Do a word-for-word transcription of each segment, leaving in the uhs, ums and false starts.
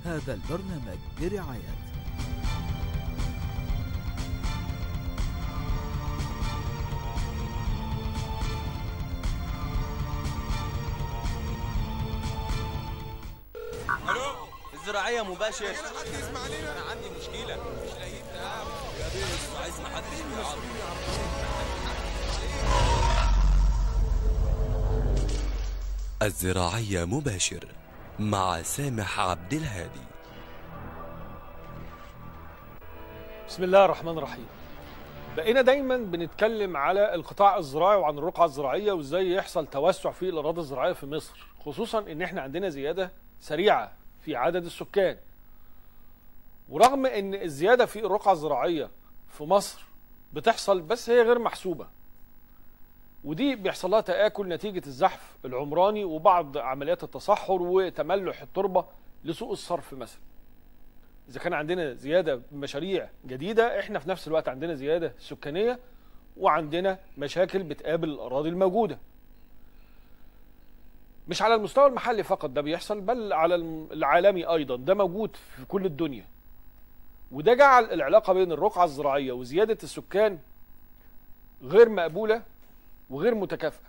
هذا البرنامج برعاية الو الزراعية مباشر. حد يسمع لنا؟ انا عندي مشكلة مش لاقيين تهاب يا بيه، عايز محدش يعرف. الزراعية مباشر مع سامح عبد الهادي. بسم الله الرحمن الرحيم. بقينا دايما بنتكلم على القطاع الزراعي وعن الرقعة الزراعية وازاي يحصل توسع في الأراضي الزراعية في مصر، خصوصا ان احنا عندنا زيادة سريعة في عدد السكان. ورغم ان الزيادة في الرقعة الزراعية في مصر بتحصل بس هي غير محسوبة، ودي بيحصل لها تآكل نتيجة الزحف العمراني وبعض عمليات التصحر وتملح التربة لسوء الصرف مثلا. إذا كان عندنا زيادة مشاريع جديدة، إحنا في نفس الوقت عندنا زيادة سكانية وعندنا مشاكل بتقابل الأراضي الموجودة. مش على المستوى المحلي فقط ده بيحصل، بل على العالمي أيضا، ده موجود في كل الدنيا. وده جعل العلاقة بين الرقعة الزراعية وزيادة السكان غير مقبولة وغير متكافئة.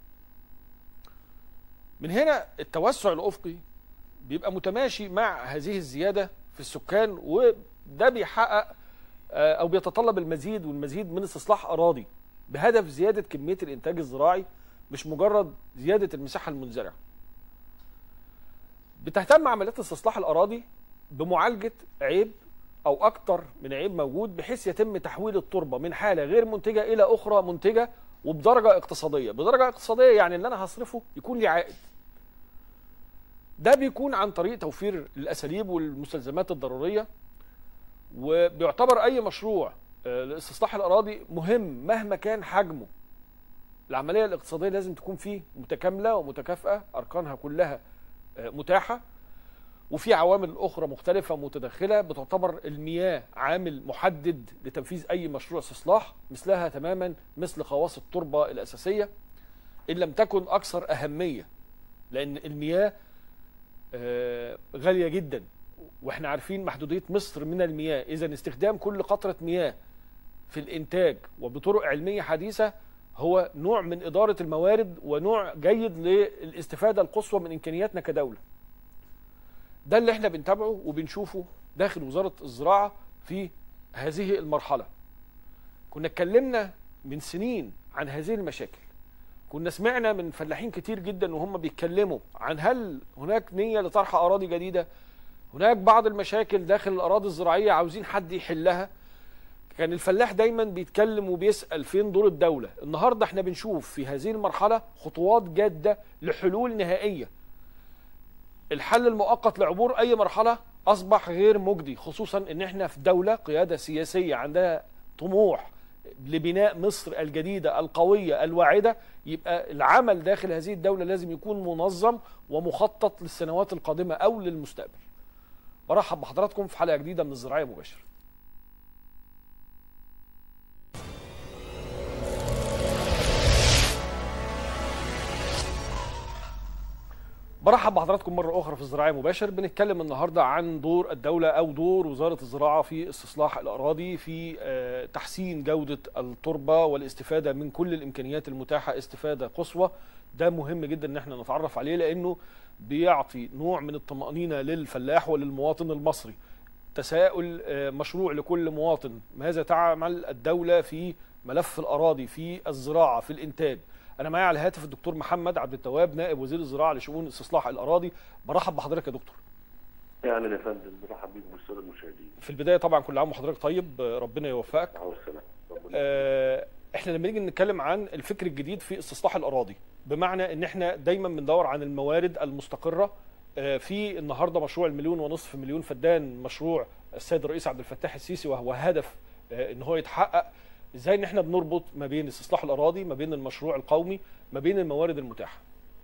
من هنا التوسع الأفقي بيبقى متماشي مع هذه الزيادة في السكان، وده بيحقق أو بيتطلب المزيد والمزيد من استصلاح أراضي بهدف زيادة كمية الإنتاج الزراعي، مش مجرد زيادة المساحة المنزرعة. بتهتم عمليات استصلاح الأراضي بمعالجة عيب أو أكتر من عيب موجود، بحيث يتم تحويل التربة من حالة غير منتجة إلى أخرى منتجة وبدرجة اقتصادية. بدرجة اقتصادية يعني اللي أنا هصرفه يكون لي عائد. ده بيكون عن طريق توفير الأساليب والمستلزمات الضرورية، وبيعتبر أي مشروع لاستصلاح الأراضي مهم مهما كان حجمه. العملية الاقتصادية لازم تكون فيه متكاملة ومتكافئة، أركانها كلها متاحة، وفي عوامل أخرى مختلفة متدخلة. بتعتبر المياه عامل محدد لتنفيذ أي مشروع استصلاح، مثلها تماما مثل خواص التربة الأساسية إن لم تكن أكثر أهمية، لأن المياه غالية جدا، وإحنا عارفين محدودية مصر من المياه. إذن استخدام كل قطرة مياه في الإنتاج وبطرق علمية حديثة هو نوع من إدارة الموارد ونوع جيد للاستفادة القصوى من إمكانياتنا كدولة. ده اللي احنا بنتابعه وبنشوفه داخل وزارة الزراعة في هذه المرحلة. كنا اتكلمنا من سنين عن هذه المشاكل، كنا سمعنا من فلاحين كتير جدا وهم بيتكلموا عن هل هناك نية لطرح أراضي جديدة. هناك بعض المشاكل داخل الأراضي الزراعية عاوزين حد يحلها. كان الفلاح دايما بيتكلم وبيسأل فين دور الدولة. النهاردة احنا بنشوف في هذه المرحلة خطوات جادة لحلول نهائية. الحل المؤقت لعبور أي مرحلة أصبح غير مجدي، خصوصا ان احنا في دولة قيادة سياسية عندها طموح لبناء مصر الجديدة القوية الواعدة. يبقى العمل داخل هذه الدولة لازم يكون منظم ومخطط للسنوات القادمة أو للمستقبل. برحب بحضراتكم في حلقة جديدة من الزراعية مباشر. برحب بحضراتكم مرة أخرى في الزراعية مباشر. بنتكلم النهاردة عن دور الدولة أو دور وزارة الزراعة في استصلاح الأراضي، في تحسين جودة التربة والاستفادة من كل الإمكانيات المتاحة استفادة قصوى. ده مهم جدا إن احنا نتعرف عليه، لأنه بيعطي نوع من الطمأنينة للفلاح وللمواطن المصري. تساؤل مشروع لكل مواطن: ماذا تعمل الدولة في ملف الأراضي، في الزراعة، في الإنتاج؟ أنا معي على الهاتف الدكتور محمد عبد التواب، نائب وزير الزراعة لشؤون استصلاح الأراضي. برحب بحضرتك يا دكتور. اهلا يا فندم، برحب بيك بالساده المشاهدين. في البداية طبعا كل عام وحضرتك طيب، ربنا يوفقك. آه احنا لما نيجي نتكلم عن الفكر الجديد في استصلاح الأراضي، بمعنى ان احنا دايما بندور عن الموارد المستقرة. آه في النهارده مشروع المليون ونصف مليون فدان، مشروع السيد الرئيس عبد الفتاح السيسي، وهو هدف آه ان هو يتحقق. ازاي ان احنا بنربط ما بين استصلاح الاراضي، ما بين المشروع القومي، ما بين الموارد المتاحه؟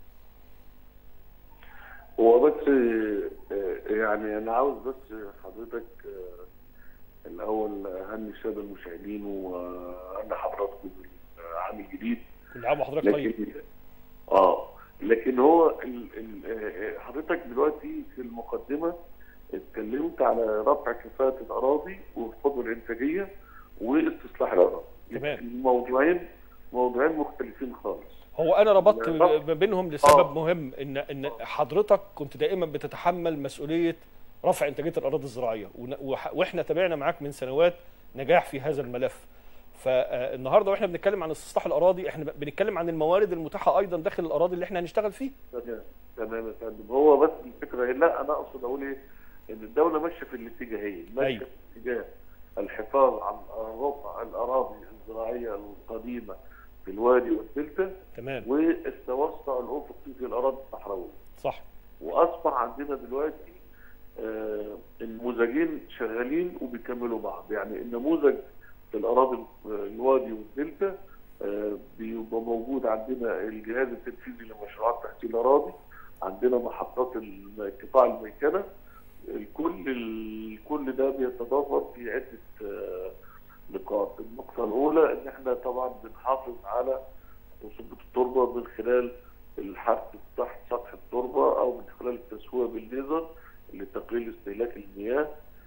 هو بس يعني انا عاوز بس حضرتك الاول اهني الساده المشاهدين واهني حضراتكم بالعام الجديد. كل عام وحضرتك طيب. اه لكن هو ال ال حضرتك دلوقتي في المقدمه اتكلمت على رفع كفاءه الاراضي والقدره الانتاجيه واستصلاح الاراضي. تمام. الموضوعين موضوعين مختلفين خالص. هو انا ربطت لا. ما بينهم لسبب آه. مهم، ان ان حضرتك كنت دائما بتتحمل مسؤوليه رفع انتاجيه الاراضي الزراعيه، ون- وح- واحنا تابعنا معاك من سنوات نجاح في هذا الملف. فالنهارده واحنا بنتكلم عن استصلاح الاراضي، احنا بنتكلم عن الموارد المتاحه ايضا داخل الاراضي اللي احنا هنشتغل فيه. تمام تمام يا فندم. هو بس الفكره إيه؟ لا انا اقصد اقول ايه؟ ان الدوله ماشيه في الاتجاهين، ماشيه أيوة. في اتجاه الحفاظ على رفع الاراضي الزراعيه القديمه في الوادي والدلتا، تمام. والتوسع الافقي في الاراضي الصحراويه. صح. واصبح عندنا دلوقتي آه النموذجين شغالين وبيكملوا بعض. يعني النموذج في الاراضي الوادي والدلتا آه بيبقى موجود عندنا الجهاز التنفيذي لمشروعات تحسين الاراضي، عندنا محطات قطاع الميكنه، الكل الكل ده بيتضافر في عده آه نقاط. النقطه الاولى ان احنا طبعا بنحافظ على رطوبه التربه من خلال الحرث تحت سطح التربه او من خلال التسويه بالليزر لتقليل استهلاك المياه.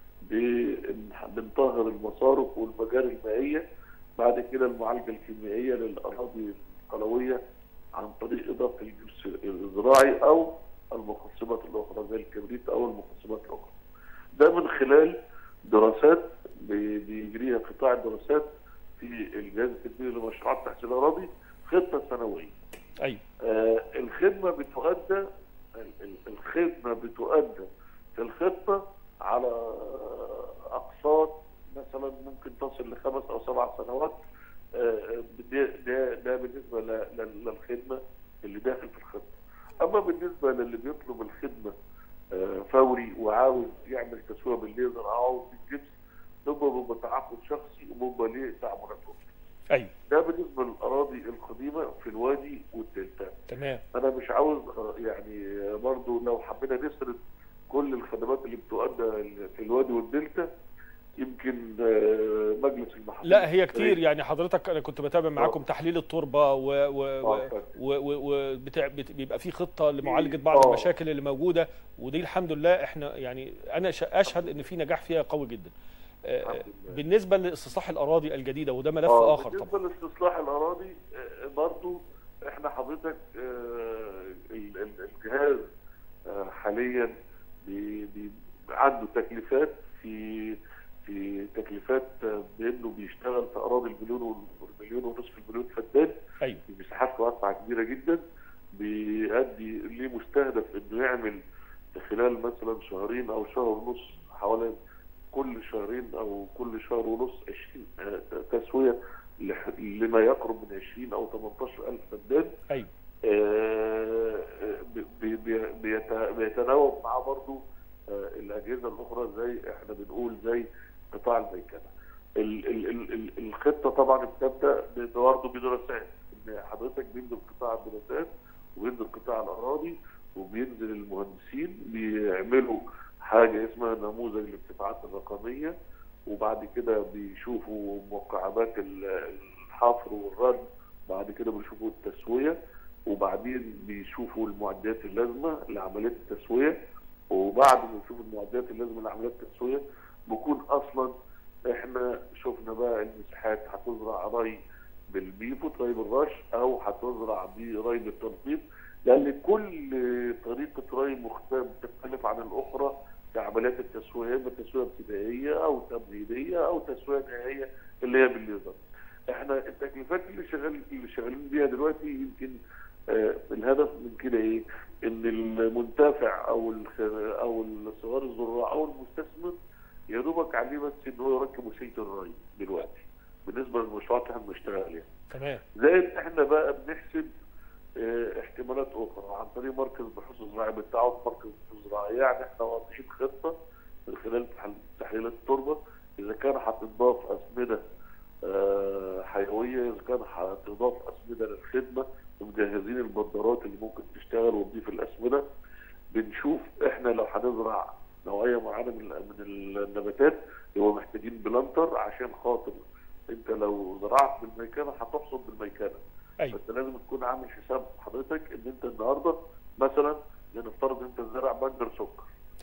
بنطهر المصارف والمجاري المائيه، بعد كده المعالجه الكيميائيه للاراضي القلويه عن طريق اضافه الجبس الزراعي او المخصبات الاخرى زي الكبريت او المخصبات الاخرى. ده من خلال دراسات بيجريها قطاع الدراسات في الجهاز التنفيذي لمشروعات تحسين الاراضي، خطه سنويه. ايوه. آه الخدمه بتؤدى الخدمه بتؤدى في الخطه على اقساط مثلا ممكن تصل لخمس او سبع سنوات. آه ده ده, ده بالنسبه للخدمه اللي داخل في الخطه. اما بالنسبه للي بيطلب الخدمه آه فوري وعاوز يعمل تسويه بالليزر او عاوز الجبس، ده بيبقى تعاقد شخصي وبيبقى ليه تعاملات اخرى. ايوه. ده بالنسبه للاراضي القديمه في الوادي والدلتا. تمام. انا مش عاوز يعني برضو لو حبينا نسرد كل الخدمات اللي بتؤدى في الوادي والدلتا يمكن مجلس المحافظ. لا هي كتير، يعني حضرتك انا كنت بتابع معاكم تحليل التربه و وبيبقى في خطه لمعالجه بعض أوه. المشاكل اللي موجوده، ودي الحمد لله احنا يعني انا اشهد ان في نجاح فيها قوي جدا. بالنسبه لاستصلاح الاراضي الجديده وده ملف آه اخر طبعا. بالنسبه لاستصلاح الاراضي برضو احنا حضرتك الجهاز حاليا بي بي عنده تكليفات في في تكليفات بانه بيشتغل في اراضي المليون والمليون ونصف المليون فدان. ايوه. بمساحات واسعه كبيره جدا، بيؤدي ليه مستهدف انه يعمل خلال مثلا شهرين او شهر ونص حوالي كل شهرين او كل شهر ونص عشرين تسويه لما يقرب من عشرين او ثمانية عشر ألف فدان. ايوه. آه بي بي بيتناوب معاه برضه آه الاجهزه الاخرى زي احنا بنقول زي قطاع الميكنه. ال ال ال ال الخطه طبعا بتبدا برضه بدراسات، ان حضرتك بينزل قطاع الدراسات وبينزل قطاع الاراضي وبينزل المهندسين بيعملوا حاجه اسمها نموذج الارتفاعات الرقميه، وبعد كده بيشوفوا مكعبات الحفر والرد، بعد كده بيشوفوا التسويه، وبعدين بيشوفوا المعدات اللازمه لعمليات التسويه، وبعد ما يشوفوا المعدات اللازمه لعمليات التسويه بيكون اصلا احنا شفنا بقى المساحات هتزرع ري بالبيفوت ري بالرش او هتزرع بري بالتنقيط، لان كل طريقه ري مختلفه تختلف عن الاخرى في عمليات التسويه، اما تسويه ابتدائيه او تمهيديه او تسويه نهائيه اللي هي بالليزر. احنا التكليفات اللي شغال اللي شغالين بيها دلوقتي يمكن آه الهدف من كده ايه؟ ان المنتفع او او الصغار الزراع او المستثمر يا دوبك عليه بس ان هو يركب وسيله الري دلوقتي بالنسبه للمشروعات اللي احنا بنشتغل عليها. تمام. زائد احنا بقى بنحسب اه احتمالات اخرى عن طريق مركز بحوث الزراعي بالتعاون مركز بحوث الزراعي. يعني احنا واضحين خطه من خلال تحليلات التربه اذا كان هتضاف اسمده اه حيويه، اذا كان هتضاف اسمده للخدمه، ومجهزين البدارات اللي ممكن تشتغل وتضيف الاسمده. بنشوف احنا لو هنزرع نوعيه معينه من من النباتات يبقى محتاجين بلانتر عشان خاطر انت لو زرعت بالميكنه هتحصد بالميكنه. ايوه. بس لازم تكون عامل حساب حضرتك ان انت النهارده مثلا لنفترض انت زارع بنجر سكر.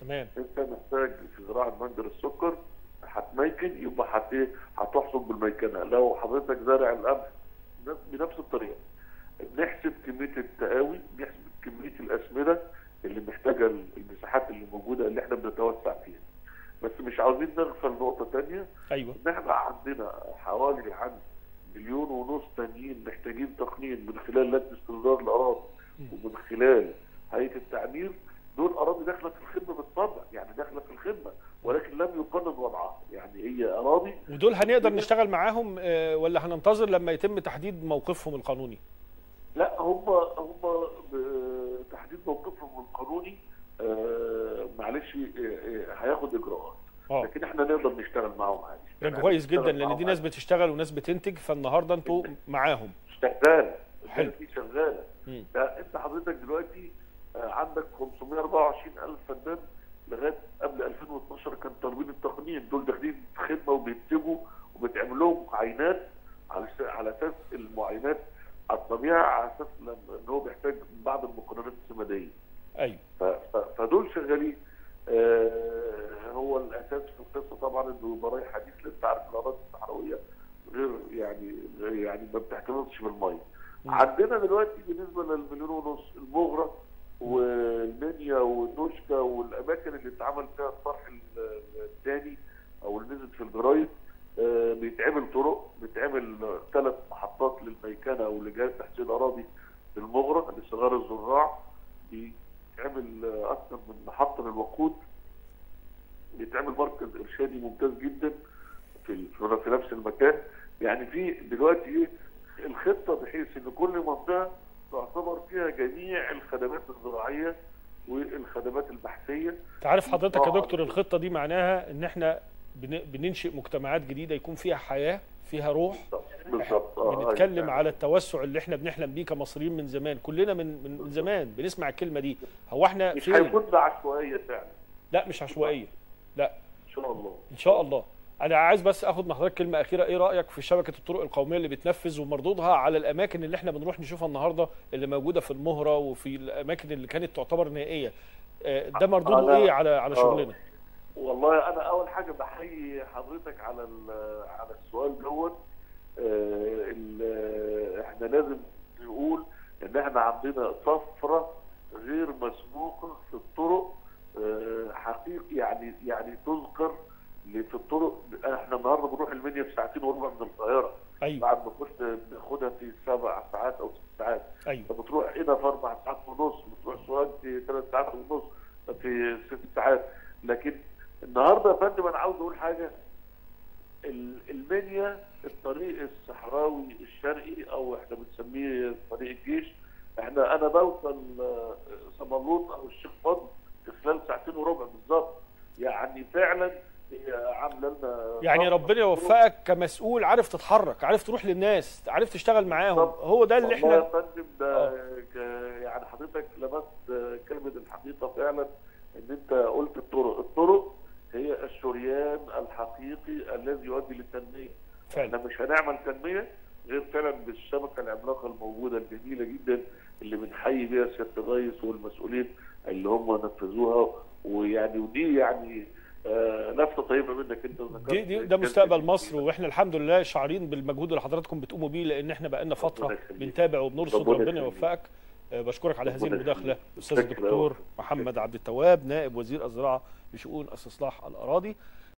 تمام. انت محتاج في زراعه بندر السكر هتميكن، يبقى هت ايه؟ هتحصد بالميكنه. لو حضرتك زارع القمح بنفس الطريقه، بنحسب كميه التقاوي، بنحسب كميه الاسمده اللي محتاجه المساحات اللي موجوده اللي احنا بنتوسع فيها. بس مش عاوزين نغفل نقطه ثانيه، ايوه ان احنا عندنا حوالي عن مليون ونص تانيين محتاجين تقنين من خلال لجنه استرداد الاراضي ومن خلال هيئه التعمير. دول اراضي داخله في الخدمه بالطبع، يعني داخله في الخدمه ولكن لم يقنن وضعها، يعني هي اراضي. ودول هنقدر نشتغل معاهم آه، ولا هننتظر لما يتم تحديد موقفهم القانوني؟ لا، هم هم تحديد موقفهم القانوني آه، معلش آه، هياخد اجراءات، اه لكن احنا نقدر نشتغل معاهم عادي. ده يعني كويس نشتغل جدا، لان معاهم دي ناس عادي. بتشتغل وناس بتنتج، فالنهارده انتوا معاهم. شغاله، حلو. دي شغاله. مم. ده انت حضرتك دلوقتي آه، عندك خمسمائة وأربعة وعشرين ألف فدان لغايه قبل ألفين واثناشر كان طالبين التقنين، دول داخلين خدمه وبينتجوا وبتعمل لهم عينات على على اساس المعاينات على الطبيعه، على اساس ان هو بيحتاج بعض المقننات السماديه. ايوه ف- ف- فدول شغالين. آه، هو الاساس في القصه طبعا انه يبقى رايح حديث، لان انت عارف الاراضي الصحراويه غير يعني يعني ما بتحتفظش بالميه. عندنا دلوقتي بالنسبه للمليون ونص المغرة والمنيا والنوشكا والاماكن اللي اتعمل فيها الطرح الثاني او اللي نزلت في الجرايد، آه، بيتعمل طرق، بيتعمل ثلاث محطات للميكنه او لجهاز تحصيل اراضي للمغرة لصغار الزراع، بيتعمل آه، اكثر من محطه للوقود، بيتعمل مركز ارشادي ممتاز جدا في في نفس المكان. يعني في دلوقتي ايه الخطه بحيث ان كل منطقه تعتبر فيها جميع الخدمات الزراعيه والخدمات البحثيه. انت عارف حضرتك يا آه. دكتور الخطه دي معناها ان احنا بن- بننشئ مجتمعات جديده يكون فيها حياه، فيها روح. بالظبط. آه، بنتكلم يعني على التوسع اللي احنا بنحلم بيه كمصريين من زمان، كلنا من من من زمان بنسمع الكلمه دي. هو احنا مش فين؟ هيكون ده عشوائيه فعلا. لا مش عشوائيه، لا ان شاء الله. ان شاء الله. انا عايز بس اخد من حضرتك كلمه اخيره، ايه رايك في شبكه الطرق القوميه اللي بتنفذ ومردودها على الاماكن اللي احنا بنروح نشوفها النهارده اللي موجوده في المهره وفي الاماكن اللي كانت تعتبر نائيه؟ آه، ده مردوده أنا- ايه على على آه. شغلنا؟ والله انا اول حاجه بحيي حضرتك على ال- على السؤال دوت. آه، ال- احنا لازم نقول ان احنا عندنا طفره غير مسبوقه في الطرق، آه، حقيقي يعني يعني تذكر في الطرق. احنا النهارده بنروح المنيا في ساعتين وربع من القاهره، ايوه بعد ما كنت بناخدها في سبع ساعات او ست ساعات. ايوه فبتروح هنا في اربع ساعات ونص، بتروح سوهاج في ثلاث ساعات ونص، في ست ساعات. لكن النهارده يا فندم انا عاوز اقول حاجه. ال- المنيا الطريق الصحراوي الشرقي او احنا بنسميه طريق الجيش، احنا انا بوصل آه، صمالوط او الشيخ فضل في خلال ساعتين وربع بالظبط. يعني فعلا هي عامله لنا يعني طفرة. ربنا يوفقك كمسؤول، عارف تتحرك، عارف تروح للناس، عارف تشتغل معاهم. بالظبط. هو ده اللي والله يا احنا فندم ده ك- يعني حضرتك لمست كلمه الحقيقه فعلا، ان انت قلت الطرق، الطرق هي الشريان الحقيقي الذي يؤدي للتنميه. فعلا. احنا مش هنعمل تنميه غير فعلا بالشبكه العملاقه الموجوده الجميله جدا اللي بنحيي بيها سياده الرئيس والمسؤولين اللي هم نفذوها. ويعني ودي يعني آه نفسه طيبه منك انت وذكرت دي, دي ده مستقبل مصر، واحنا الحمد لله شعارين بالمجهود اللي حضراتكم بتقوموا بيه، لان احنا بقالنا فتره ربنا يخليك. بنتابع وبنرصد. ربنا ربنا يخليك. يوفقك. آه، بشكرك على هذه ربنا المداخله يخليك. الاستاذ شكرا الدكتور أوي. محمد عبد التواب، نائب وزير الزراعه لشؤون استصلاح الاراضي.